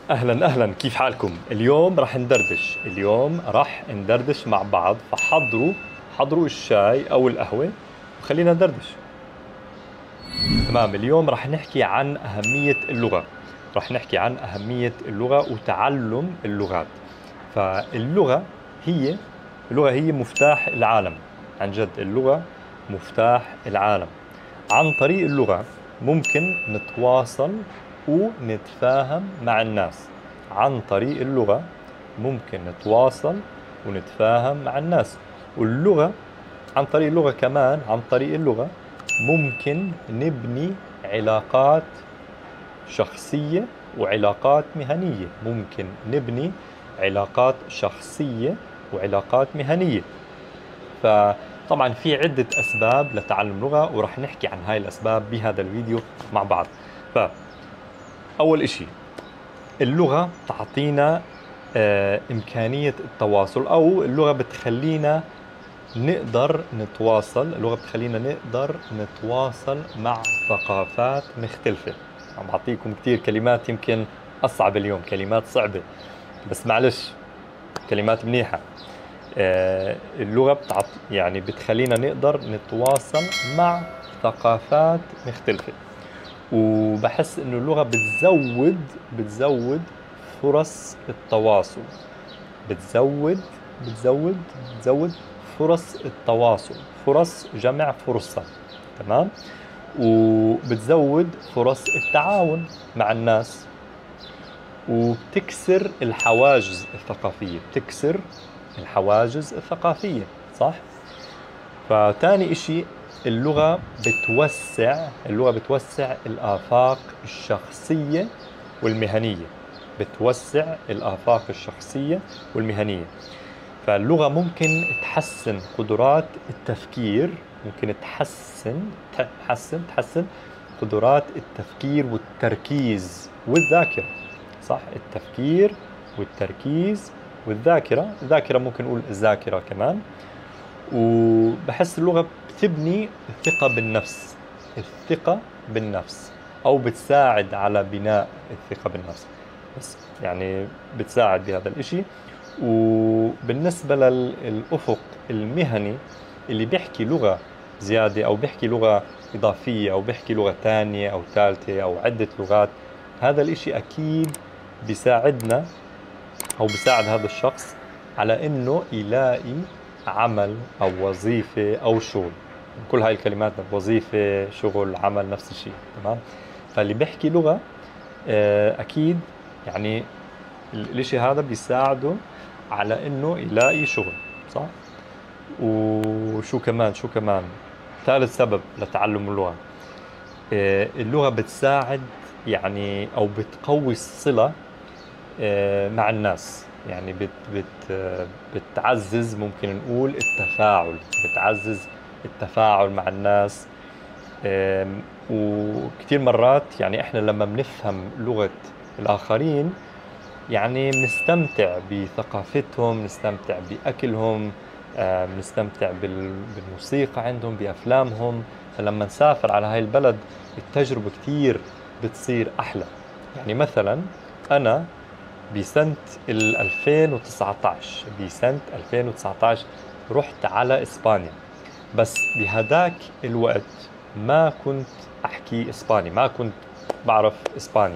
اهلا اهلا، كيف حالكم؟ اليوم راح ندردش مع بعض. حضروا الشاي او القهوة وخلينا ندردش. تمام. اليوم راح نحكي عن أهمية اللغة وتعلم اللغات. فاللغة هي اللغة هي مفتاح العالم. عن جد اللغة مفتاح العالم. عن طريق اللغة ممكن نتواصل ونتفاهم مع الناس. عن طريق اللغة ممكن نتواصل ونتفاهم مع الناس. واللغة عن طريق اللغة ممكن نبني علاقات شخصية وعلاقات مهنية. فطبعا في عدة أسباب لتعلم لغة، ورح نحكي عن هاي الأسباب بهذا الفيديو مع بعض. فأول إشي، اللغة تعطينا إمكانية التواصل، أو اللغة بتخلينا نقدر نتواصل مع ثقافات مختلفة. عم بعطيكم كتير كلمات يمكن أصعب اليوم، كلمات صعبة، بس معلش كلمات منيحة. اللغة يعني بتخلينا نقدر نتواصل مع ثقافات مختلفة. وبحس إنه اللغة بتزود فرص التواصل. بتزود فرص التواصل. فرص جمع فرصة. تمام. وبتزود فرص التعاون مع الناس، وبتكسر الحواجز الثقافية. صح. فتاني إشي، اللغة بتوسع الآفاق الشخصية والمهنية. فاللغة ممكن تحسن قدرات التفكير. تحسن قدرات التفكير والتركيز والذاكرة. صح. التفكير والتركيز والذاكرة. ممكن نقول الذاكرة كمان. وبحس اللغة بتبني الثقة بالنفس، أو بتساعد على بناء الثقة بالنفس. بس يعني بتساعد بهذا الإشي. وبالنسبة للأفق المهني، اللي بيحكي لغة زيادة أو بيحكي لغة إضافية أو بيحكي لغة ثانية أو ثالثة أو عدة لغات، هذا الإشي أكيد بيساعدنا أو بيساعد هذا الشخص على إنه يلاقي عمل أو وظيفة أو شغل. كل هاي الكلمات، وظيفة، شغل، عمل، نفس الشيء. تمام. فاللي بيحكي لغة أكيد يعني الإشي هذا بيساعده على إنه يلاقي شغل. صح. وشو كمان ثالث سبب لتعلم اللغة، اللغة بتساعد يعني أو بتقوي الصلة مع الناس. يعني بتعزز، ممكن نقول التفاعل مع الناس. وكثير مرات يعني إحنا لما بنفهم لغة الآخرين يعني بنستمتع بثقافتهم، نستمتع بأكلهم، بنستمتع بالموسيقى عندهم، بأفلامهم. فلما نسافر على هاي البلد التجربة كثير بتصير أحلى. يعني مثلا أنا بسنة 2019 رحت على إسبانيا، بس بهداك الوقت ما كنت أحكي إسباني، ما كنت بعرف إسباني.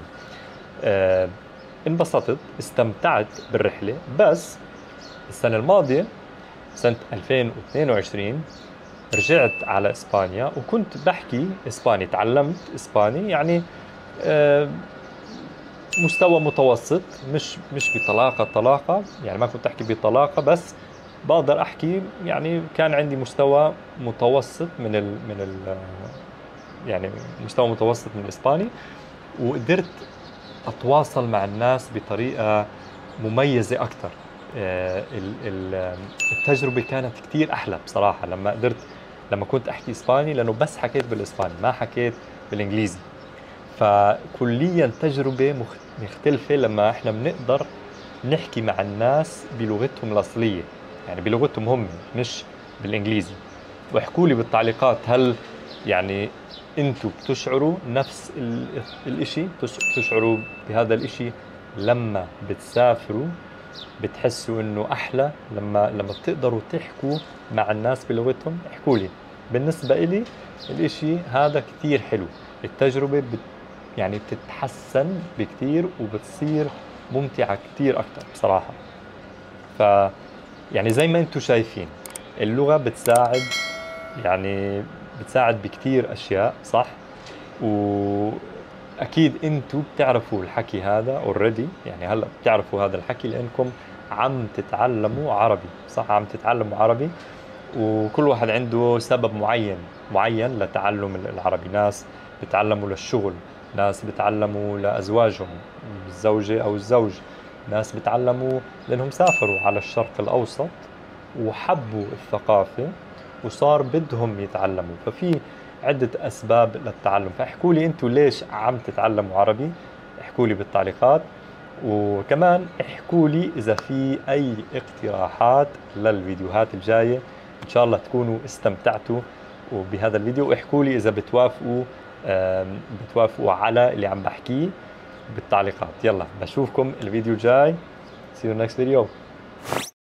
انبسطت، استمتعت بالرحلة. بس السنة الماضية سنة 2022 رجعت على إسبانيا وكنت بحكي إسباني. تعلمت إسباني يعني مستوى متوسط، مش بطلاقة يعني ما كنت أحكي بطلاقة، بس بقدر أحكي. يعني كان عندي مستوى متوسط يعني مستوى متوسط من الإسباني، وقدرت أتواصل مع الناس بطريقة مميزة أكثر. التجربة كانت كتير أحلى بصراحة لما كنت أحكي إسباني، لأنه بس حكيت بالإسباني، ما حكيت بالإنجليزي. فكليا تجربة مختلفة لما إحنا بنقدر نحكي مع الناس بلغتهم الأصلية، يعني بلغتهم هم، مش بالإنجليزي. واحكوا لي بالتعليقات، هل يعني أنتوا بتشعروا نفس الإشي؟ بتشعروا بهذا الإشي لما بتسافروا بتحسوا إنه أحلى لما بتقدروا تحكوا مع الناس بلغتهم. احكوا لي. بالنسبة إلي الإشي هذا كتير حلو. التجربة يعني بتتحسن بكتير وبتصير ممتعة كتير أكتر بصراحة. ف يعني زي ما انتم شايفين اللغة بتساعد، يعني بتساعد بكتير أشياء، صح؟ وأكيد انتم بتعرفوا الحكي هذا اوريدي، يعني هلأ بتعرفوا هذا الحكي لأنكم عم تتعلموا عربي، صح؟ عم تتعلموا عربي، وكل واحد عنده سبب معين لتعلم العربي. ناس بتعلموا للشغل، ناس بتعلموا لأزواجهم، الزوجة أو الزوج، ناس بتعلموا لأنهم سافروا على الشرق الأوسط وحبوا الثقافة وصار بدهم يتعلموا. ففي عدة أسباب للتعلم. فاحكوا لي أنتوا ليش عم تتعلموا عربي، احكوا لي بالتعليقات. وكمان احكوا لي إذا في أي اقتراحات للفيديوهات الجاية. إن شاء الله تكونوا استمتعتوا بهذا الفيديو. واحكوا لي إذا بتوافقوا على اللي عم بحكيه بالتعليقات. يلا بشوفكم الفيديو الجاي. See you next video.